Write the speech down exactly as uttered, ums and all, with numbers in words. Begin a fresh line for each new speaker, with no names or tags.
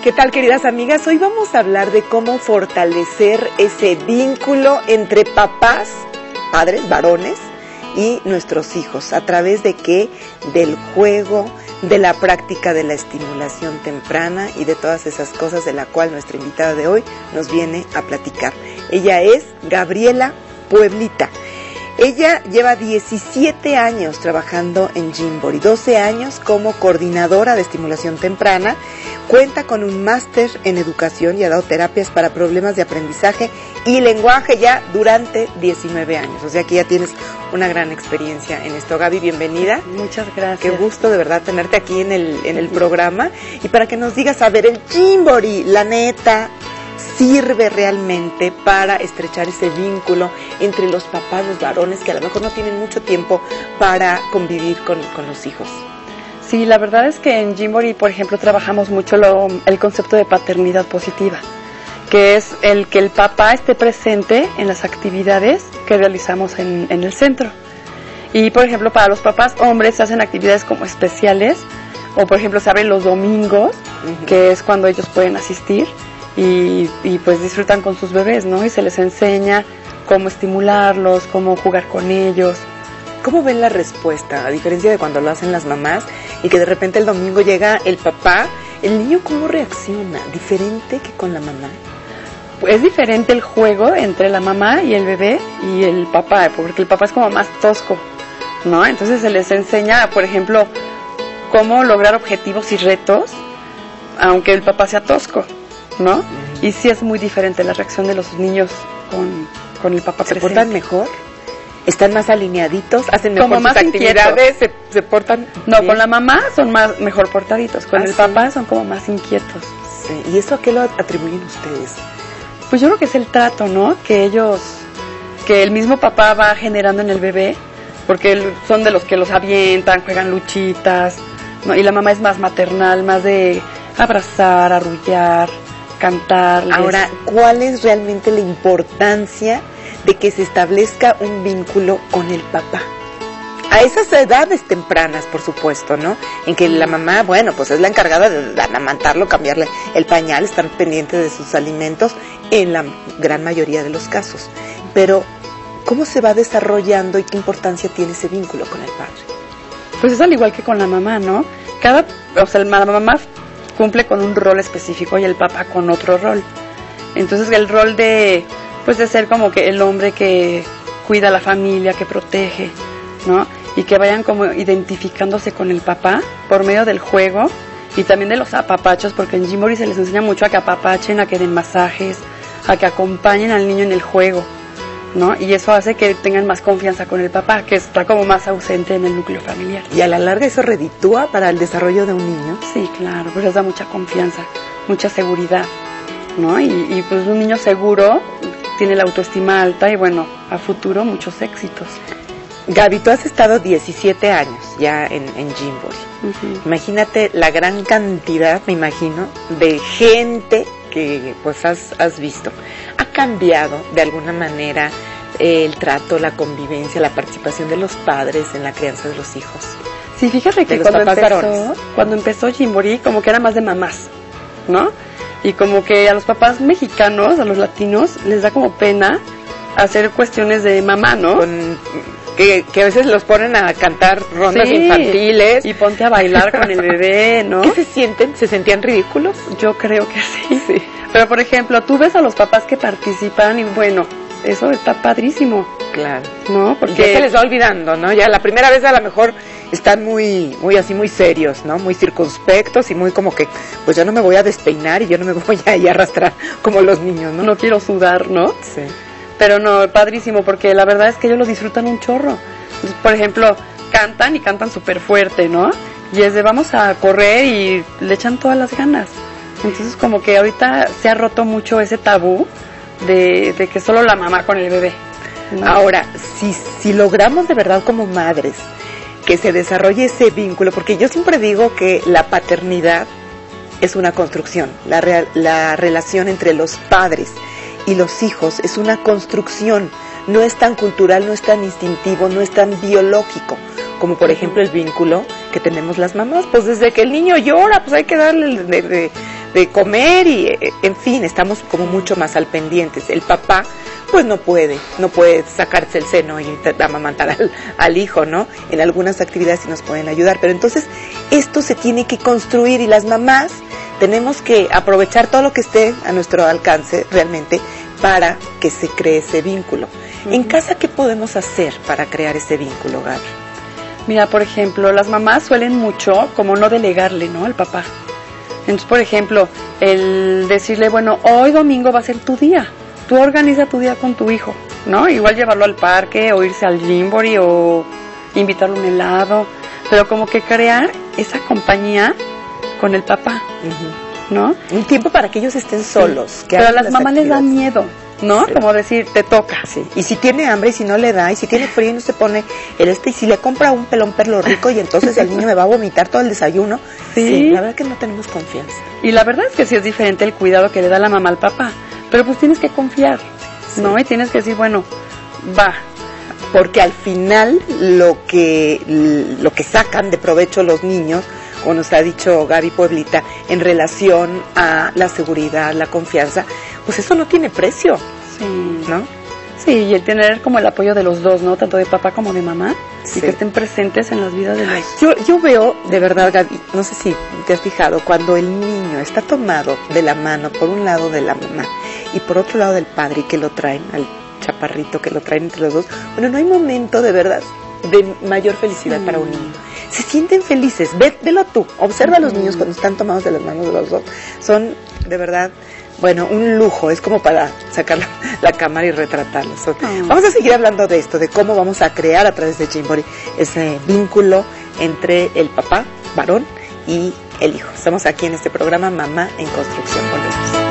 ¿Qué tal, queridas amigas? Hoy vamos a hablar de cómo fortalecer ese vínculo entre papás, padres, varones, y nuestros hijos. ¿A través de qué? Del juego, de la práctica de la estimulación temprana y de todas esas cosas de la cual nuestra invitada de hoy nos viene a platicar. Ella es Gabriela Pueblita. Ella lleva diecisiete años trabajando en Gymboree, doce años como coordinadora de estimulación temprana, cuenta con un máster en educación y ha dado terapias para problemas de aprendizaje y lenguaje ya durante diecinueve años. O sea que ya tienes una gran experiencia en esto. Gaby, bienvenida.
Muchas gracias.
Qué gusto de verdad tenerte aquí en el, en el programa. Y para que nos digas, a ver, el Gymboree, la neta, sirve realmente para estrechar ese vínculo entre los papás, los varones, que a lo mejor no tienen mucho tiempo para convivir con, con los hijos.
Sí, la verdad es que en Gymboree, por ejemplo, trabajamos mucho lo, el concepto de paternidad positiva, que es el que el papá esté presente en las actividades que realizamos en, en el centro. Y, por ejemplo, para los papás hombres se hacen actividades como especiales, o, por ejemplo, se abren los domingos, uh-huh. que es cuando ellos pueden asistir. Y, y pues disfrutan con sus bebés, ¿no? Y se les enseña cómo estimularlos, cómo jugar con ellos.
¿Cómo ven la respuesta? A diferencia de cuando lo hacen las mamás y que de repente el domingo llega el papá, ¿el niño cómo reacciona? ¿Diferente que con la mamá?
Es diferente el juego entre la mamá y el bebé y el papá, porque el papá es como más tosco, ¿no? Entonces se les enseña, por ejemplo, cómo lograr objetivos y retos, aunque el papá sea tosco, ¿no? Y sí es muy diferente la reacción de los niños con, con el papá
presente. ¿Se
presente.
portan mejor? ¿Están más alineaditos? ¿Hacen mejor
como
sus
más
actividades? ¿Se, se portan
No,
bien?
Con la mamá son más mejor portaditos. Con
¿Ah,
el
sí?
papá son como más inquietos.
Sí. ¿Y eso a qué lo atribuyen ustedes?
Pues yo creo que es el trato, ¿no? Que ellos, que el mismo papá va generando en el bebé, porque son de los que los avientan, juegan luchitas, ¿no? Y la mamá es más maternal, más de abrazar, arrullar, cantar.
Ahora, ¿cuál es realmente la importancia de que se establezca un vínculo con el papá? A esas edades tempranas, por supuesto, ¿no? En que la mamá, bueno, pues es la encargada de amamantarlo, cambiarle el pañal, estar pendiente de sus alimentos, en la gran mayoría de los casos. Pero, ¿cómo se va desarrollando y qué importancia tiene ese vínculo con el padre?
Pues es al igual que con la mamá, ¿no? Cada, o sea, la mamá cumple con un rol específico y el papá con otro rol. Entonces el rol de, pues de ser como que el hombre que cuida a la familia, que protege, ¿no? Y que vayan como identificándose con el papá por medio del juego y también de los apapachos, porque en Gymboree se les enseña mucho a que apapachen, a que den masajes, a que acompañen al niño en el juego, ¿no? Y eso hace que tengan más confianza con el papá, que está como más ausente en el núcleo familiar.
¿Y a la larga eso reditúa para el desarrollo de un niño?
Sí, claro, pues les da mucha confianza, mucha seguridad, ¿no? Y, y pues un niño seguro tiene la autoestima alta y bueno, a futuro muchos éxitos.
Gaby, tú has estado diecisiete años ya en, en Gymboree. Uh-huh. Imagínate la gran cantidad, me imagino, de gente que pues has, has visto. ¿Ha cambiado de alguna manera eh, el trato, la convivencia, la participación de los padres en la crianza de los hijos?
Sí, fíjate que cuando empezó, cuando empezó Gymboree como que era más de mamás, ¿no? Y como que a los papás mexicanos, a los latinos, les da como pena hacer cuestiones de mamá, ¿no?
Con, que, que a veces los ponen a cantar rondas sí, infantiles.
Y ponte a bailar con el bebé, ¿no?
¿Qué se sienten? ¿Se sentían ridículos?
Yo creo que sí. sí. Pero, por ejemplo, tú ves a los papás que participan y, bueno, eso está padrísimo.
Claro.
¿No? Porque
y ya se les va olvidando, ¿no? Ya la primera vez a lo mejor están muy, muy así, muy serios, ¿no? Muy circunspectos y muy como que, pues yo no me voy a despeinar y yo no me voy a, a arrastrar como los niños, ¿no?
No quiero sudar, ¿no?
Sí.
Pero no, padrísimo, porque la verdad es que ellos lo disfrutan un chorro. Entonces, por ejemplo, cantan y cantan súper fuerte, ¿no? Y es de vamos a correr y le echan todas las ganas. Entonces, como que ahorita se ha roto mucho ese tabú de, de que solo la mamá con el bebé, ¿no?
Ahora, si, si logramos de verdad como madres que se desarrolle ese vínculo, porque yo siempre digo que la paternidad es una construcción, la, real, la relación entre los padres y los hijos es una construcción, no es tan cultural, no es tan instintivo, no es tan biológico, como por ejemplo el vínculo que tenemos las mamás, pues desde que el niño llora, pues hay que darle de, de, de comer y, eh, en fin, estamos como mucho más al pendientes. El papá, pues no puede, no puede sacarse el seno y amamantar al, al hijo, ¿no? En algunas actividades sí nos pueden ayudar, pero entonces esto se tiene que construir y las mamás tenemos que aprovechar todo lo que esté a nuestro alcance realmente para que se cree ese vínculo. Uh-huh. En casa, ¿qué podemos hacer para crear ese vínculo, Gaby?
Mira, por ejemplo, las mamás suelen mucho como no delegarle, ¿no?, al papá. Entonces, por ejemplo, el decirle, bueno, hoy domingo va a ser tu día. Tú organiza tu día con tu hijo, ¿no? Igual llevarlo al parque o irse al Gymboree o invitarlo a un helado, pero como que crear esa compañía con el papá, uh-huh. ¿no?
Un tiempo para que ellos estén solos. Sí.
Que pero a las mamás les da miedo, ¿no? Sí. Como decir, te toca.
Sí. Y si tiene hambre y si no le da, y si tiene frío y no se pone el este, y si le compra un pelón perlo rico y entonces el niño me va a vomitar todo el desayuno.
Sí.
Sí, la verdad que no tenemos confianza.
Y la verdad es que sí es diferente el cuidado que le da la mamá al papá, pero pues tienes que confiar, sí. ¿no? Y tienes que decir, bueno, va.
Porque al final lo que, lo que sacan de provecho los niños, como nos ha dicho Gaby Pueblita, en relación a la seguridad, la confianza, pues eso no tiene precio,
sí.
¿no?
Sí, y el tener como el apoyo de los dos, ¿no? Tanto de papá como de mamá,
sí.
y que estén presentes en las vidas de los...
Yo, yo veo, de verdad, Gaby, no sé si te has fijado, cuando el niño está tomado de la mano, por un lado de la mamá y por otro lado del padre, y que lo traen al chaparrito, que lo traen entre los dos, bueno, no hay momento de verdad de mayor felicidad sí. para un niño. Se sienten felices, Ve, velo tú, observa a los niños cuando están tomados de las manos de los dos, son de verdad, bueno, un lujo, es como para sacar la, la cámara y retratarlos. Son, oh. Vamos a seguir hablando de esto, de cómo vamos a crear a través de Gymboree ese vínculo entre el papá, varón, y el hijo. Estamos aquí en este programa Mamá en Construcción. Volvemos.